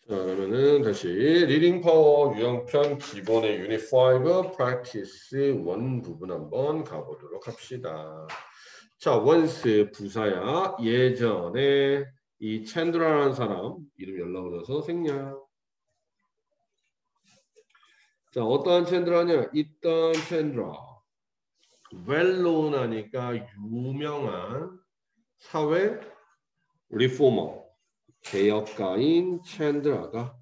자, 그러면은 다시 리딩 파워 유형편 기본의 유닛 5 프랙티스 1 부분 한번 가보도록 합시다. 자, once 부사야. 예전에 이 챈드라라는 사람 이름 연락을 해서 생략. 자, 어떠한 챈드라냐? 있던 챈드라. well known 하니까 유명한 사회 리포머 개혁가인 챈드라가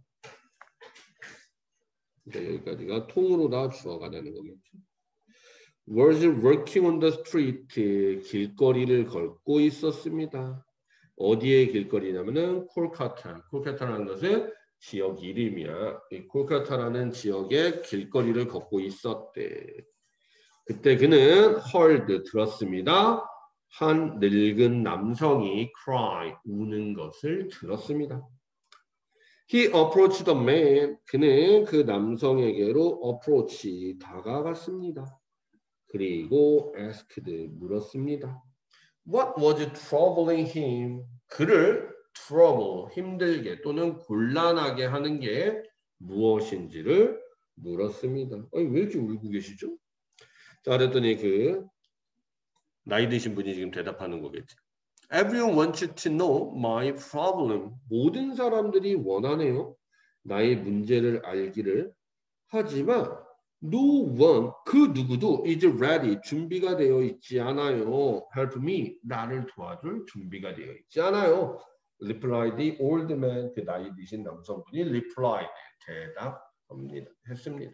여기까지가 통으로 다 주어가 되는 거겠죠. was working on the street 길거리를 걷고 있었습니다. 어디의 길거리냐면은 콜카타. 콜카타라는 것은 지역 이름이야. 이 콜카타라는 지역의 길거리를 걷고 있었대. 그때 그는 heard 들었습니다. 한 늙은 남성이 cry 우는 것을 들었습니다. He approached the man. 그는 그 남성에게로 approach 다가갔습니다. 그리고 asked 물었습니다. What was troubling him? 그를 trouble 힘들게 또는 곤란하게 하는 게 무엇인지를 물었습니다. 아니, 왜 이렇게 울고 계시죠? 자, 그랬더니 그 나이 드신 분이 지금 대답하는 거겠지. Everyone wants to know my problem. 모든 사람들이 원하네요. 나의 문제를 알기를. 하지만 no one, 그 누구도 is ready, 준비가 되어 있지 않아요. Help me, 나를 도와줄 준비가 되어 있지 않아요. Replied the old man, 그 나이 드신 남성분이 replied, 대답합니다. 했습니다.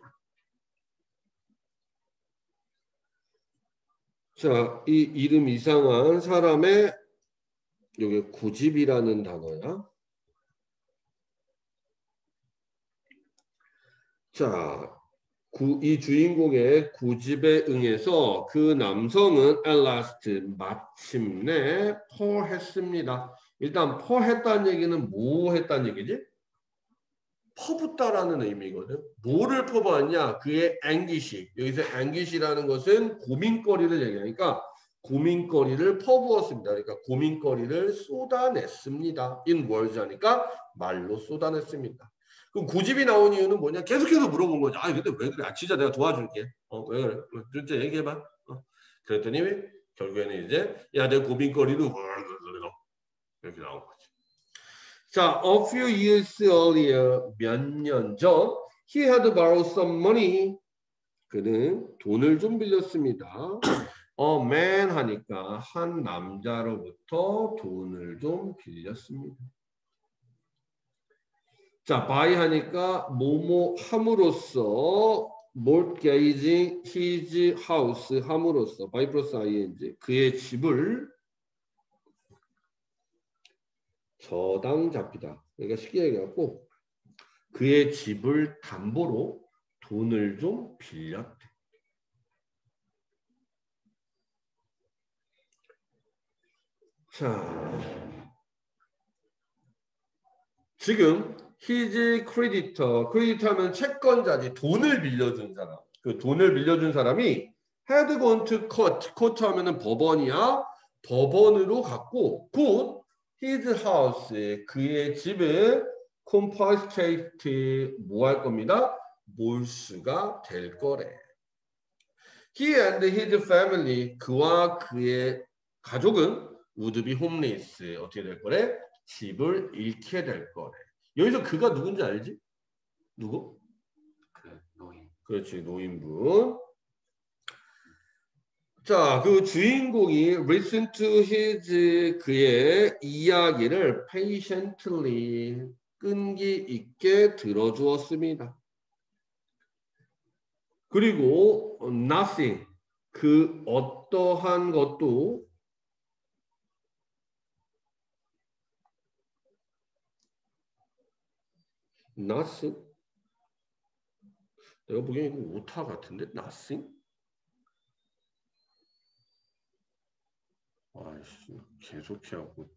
자, 이 이름 이상한 사람의 여기 고집이라는 단어야. 자, 이 주인공의 고집에 응해서 그 남성은 at last 마침내 퍼했습니다. 일단 퍼했다는 얘기는 뭐 했다는 얘기지? 퍼붓다라는 의미거든. 뭐를 퍼부었냐? 그의 앵기시. 여기서 앵기시라는 것은 고민거리를 얘기하니까 고민거리를 퍼부었습니다. 그러니까 고민거리를 쏟아냈습니다. in words 하니까 말로 쏟아냈습니다. 그럼 고집이 나온 이유는 뭐냐? 계속해서 물어본 거죠. 아, 근데 왜 그래? 아, 진짜 내가 도와줄게. 왜 그래? 진짜 얘기해봐. 그랬더니 결국에는 이제 야, 내 고민거리도 이렇게 나온 거지. 자, a few years earlier, 몇 년 전, he had borrowed some money. 그는 돈을 좀 빌렸습니다. A man 하니까 한 남자로부터 돈을 좀 빌렸습니다. 자, buy 하니까 뭐뭐 함으로써 mortgaging his house 함으로써 by plus ing 그의 집을 저당 잡히다. 그러니까 쉽게 얘기하고 그의 집을 담보로 돈을 좀 빌렸대. 자, 지금 his creditor, 크레디터면 채권자지 돈을 빌려준 사람. 그 돈을 빌려준 사람이 had gone to court, court 하면은 법원이야. 법원으로 갔고 곧 his house, 그의 집은 confiscate 뭐 할 겁니다? 몰수가 될 거래. He and his family, 그와 그의 가족은 would be homeless, 어떻게 될 거래? 집을 잃게 될 거래. 여기서 그가 누군지 알지? 누구? 그 노인. 그렇지, 노인분. 자, 그 주인공이 listen to his 그의 이야기를 patiently 끈기 있게 들어주었습니다. 그리고 nothing 그 어떠한 것도 nothing 내가 보기엔 이거 오타 같은데 nothing 아이씨 계속해하고